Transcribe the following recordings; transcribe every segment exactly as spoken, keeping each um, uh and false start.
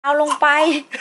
เอาลงไป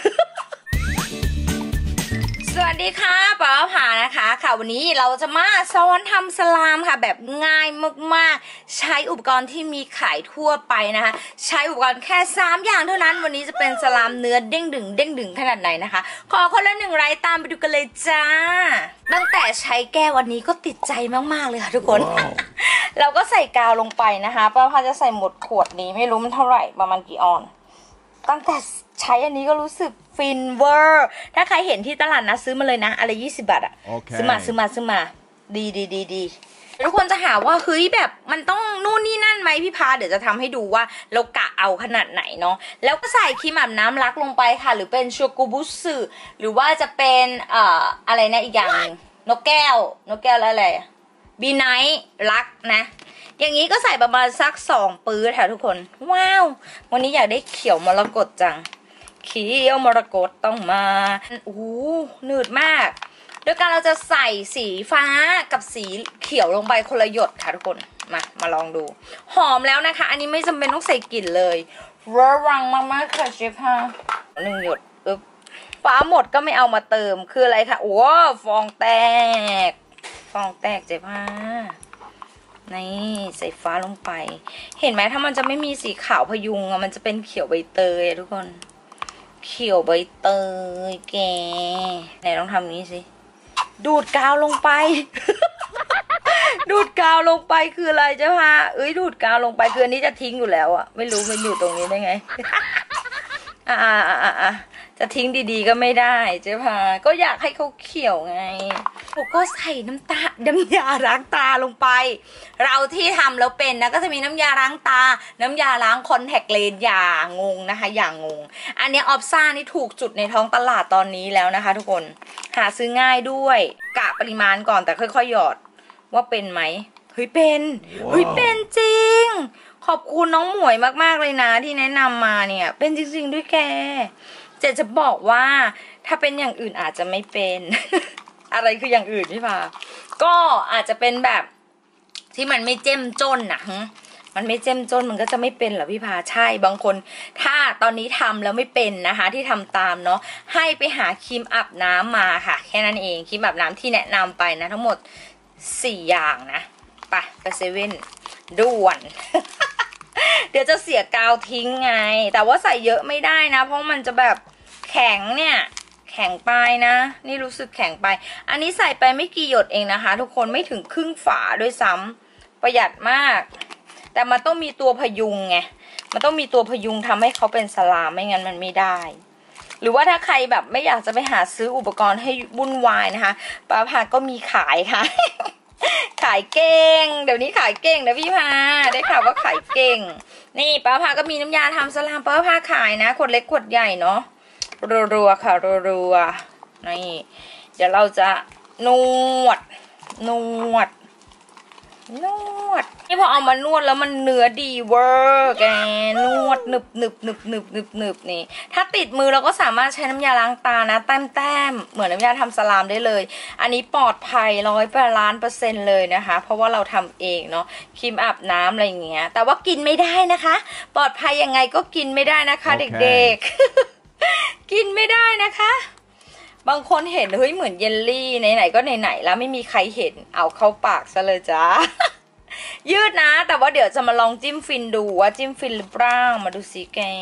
สวัสดีค่ะป๋าผานะคะค่ะวันนี้เราจะมาสอนทำสลามค่ะแบบง่ายมากๆใช้อุปกรณ์ที่มีขายทั่วไปนะคะใช้อุปกรณ์แค่สามอย่างเท่านั้นวันนี้จะเป็นสลามเนื้อเด้งดึงเด้งดึงขนาดไหนนะคะขอคนละหนึ่งไลค์ตามไปดูกันเลยจ้าตั้งแต่ใช้แก้ววันนี้ก็ติดใจมากๆเลยค่ะทุกคน wow. เราก็ใส่กาวลงไปนะคะป้าพาจะใส่หมดขวดนี้ไม่รู้มันเท่าไหร่ประมาณกี่ออนตั้งแต่ใช้อันนี้ก็รู้สึกฟินเวอร์ถ้าใครเห็นที่ตลาดนะซื้อมาเลยนะอะไรยี่สิบบาทอะ okay. ซื้อมาซื้อมาซื้อมาดีดีดีดีทุกคนจะหาว่าเฮ้ยแบบมันต้องนู่นนี่นั่นไหมพี่พาเดี๋ยวจะทำให้ดูว่าเรากะเอาขนาดไหนเนาะแล้วก็ใส่ครีมอาบน้ำลักลงไปค่ะหรือเป็นชูกูบุสึหรือว่าจะเป็นเอ่ออะไรนะอีกอย่างนึงนกแก้วนกแก้วแล้วอะไรบีไนท์ลักนะอย่างนี้ก็ใส่ประมาณสักสองปื้ดค่ะทุกคนว้าววันนี้อยากได้เขียวมรกตจังเขียวมรกตต้องมาโอ้โหหนืดมากโดยการเราจะใส่สีฟ้ากับสีเขียวลงไปคนละหยดค่ะทุกคนมามาลองดูหอมแล้วนะคะอันนี้ไม่จำเป็นต้องใส่กลิ่นเลยระวังมากๆค่ะเชฟฮะหนึ่งหยดอึ๊บฟ้าหมดก็ไม่เอามาเติมคืออะไรคะโอ้ฟองแตกฟองแตกเจ๊พานี่ใส่ฟ้าลงไปเห็นไหมถ้ามันจะไม่มีสีขาวพยุงอะมันจะเป็นเขียวใบเตยทุกคนเขียวใบเตยแกไหนลองทำนี้สิดูดกาวลงไป ดูดกาวลงไปคืออะไรเจ้าพาเอ้ยดูดกาวลงไปคืออันนี้จะทิ้งอยู่แล้วอะไม่รู้มันอยู่ตรงนี้ได้ไง อ่าอ่าอ่าอ่าจะทิ้งดีๆก็ไม่ได้เจ๊พาก็อยากให้เขาเขียวไงผมก็ใส่น้ำตาน้ำยาล้างตาลงไปเราที่ทำแล้วเป็นนะก็จะมีน้ำยาล้างตาน้ำยาล้างคอนแทคเลนส์อย่างงนะคะอย่างงงอันนี้ออฟซ่านี่ถูกจุดในท้องตลาดตอนนี้แล้วนะคะทุกคนหาซื้อง่ายด้วยกะปริมาณก่อนแต่ค่อยๆหยอดว่าเป็นไหมเฮ้ยเป็นเฮ้ยเป็นจริงขอบคุณน้องหมวยมากๆเลยนะที่แนะนำมาเนี่ยเป็นจริงๆด้วยแกเจจะบอกว่าถ้าเป็นอย่างอื่นอาจจะไม่เป็น อะไรคืออย่างอื่นพี่พาก็อาจจะเป็นแบบที่มันไม่เจ้มจนนะมันไม่เจ้มจนมันก็จะไม่เป็นเหรอพี่พาใช่บางคนถ้าตอนนี้ทำแล้วไม่เป็นนะคะที่ทำตามเนาะให้ไปหาครีมอาบน้ำมาค่ะแค่นั้นเองครีมอาบน้ำที่แนะนำไปนะทั้งหมดสี่อย่างนะไปไปเซเว่นด่วน เดี๋ยวจะเสียกาวทิ้งไงแต่ว่าใส่เยอะไม่ได้นะเพราะมันจะแบบแข็งเนี่ยแข็งไปนะนี่รู้สึกแข็งไปอันนี้ใส่ไปไม่กี่หยดเองนะคะทุกคนไม่ถึงครึ่งฝาด้วยซ้ำประหยัดมากแต่มันต้องมีตัวพยุงไงมันต้องมีตัวพยุงทำให้เขาเป็นสลามไม่งั้นมันไม่ได้หรือว่าถ้าใครแบบไม่อยากจะไปหาซื้ออุปกรณ์ให้วุ่นวายนะคะป้าพาก็มีขายค่ะ ขายเก่งเดี๋ยวนี้ขายเก่งนะพี่พาได้ข่าวว่าขายเก่งนี่ป้าพาก็มีน้ำยาทำสลามป้าพาขายนะขวดเล็กขวดใหญ่เนาะรัวๆค่ะรัวๆนี่เดี๋ยวเราจะนวดนวดนวดนี่พอเอามานวดแล้วมันเนื้อดีเวอร์แกนวดหนึบหนึบหนึบหนึบหนึบหนึบนี่ถ้าติดมือเราก็สามารถใช้น้ำยาล้างตานะแต้มแต้มเหมือนน้ำยาทำสลามได้เลยอันนี้ปลอดภัยร้อยแปดล้านเปอร์เซ็นต์เลยนะคะเพราะว่าเราทำเองเนาะครีมอาบน้ำอะไรอย่างเงี้ยแต่ว่ากินไม่ได้นะคะปลอดภัยยังไงก็กินไม่ได้นะคะ okay. เด็กๆ กินไม่ได้นะคะบางคนเห็นเฮ้ยเหมือนเยลลี่ไหนๆก็ไหนๆแล้วไม่มีใครเห็นเอาเข้าปากซะเลยจ้า ยืดนะแต่ว่าเดี๋ยวจะมาลองจิ้มฟินดูว่าจิ้มฟินหรือเปล่ามาดูสิแก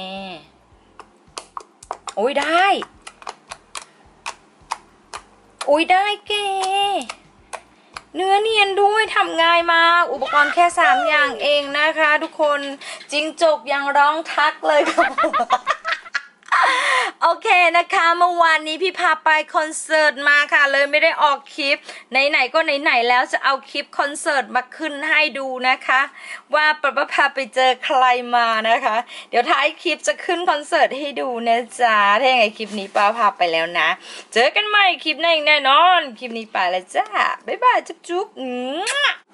โอ้ยได้โอ้ยได้แกเนื้อเนียนด้วยทำง่ายมากอุปกรณ์แค่สามอย่างเองนะคะทุกคนจิ้งจกยังร้องทักเลยค่ะ โอเคนะคะเมื่อวานนี้พี่พาไปคอนเสิร์ตมาค่ะเลยไม่ได้ออกคลิปไหนๆก็ไหนๆแล้วจะเอาคลิปคอนเสิร์ตมาขึ้นให้ดูนะคะว่าป้าพาไปเจอใครมานะคะเดี๋ยวท้ายคลิปจะขึ้นคอนเสิร์ตให้ดูนะจ๊ะถ้าอย่างไรคลิปนี้ป้าพาไปแล้วนะเจอกันใหม่คลิปหน้าแน่นอนคลิปนี้ไปแล้วจ้าบ๊ายบายจุ๊บๆ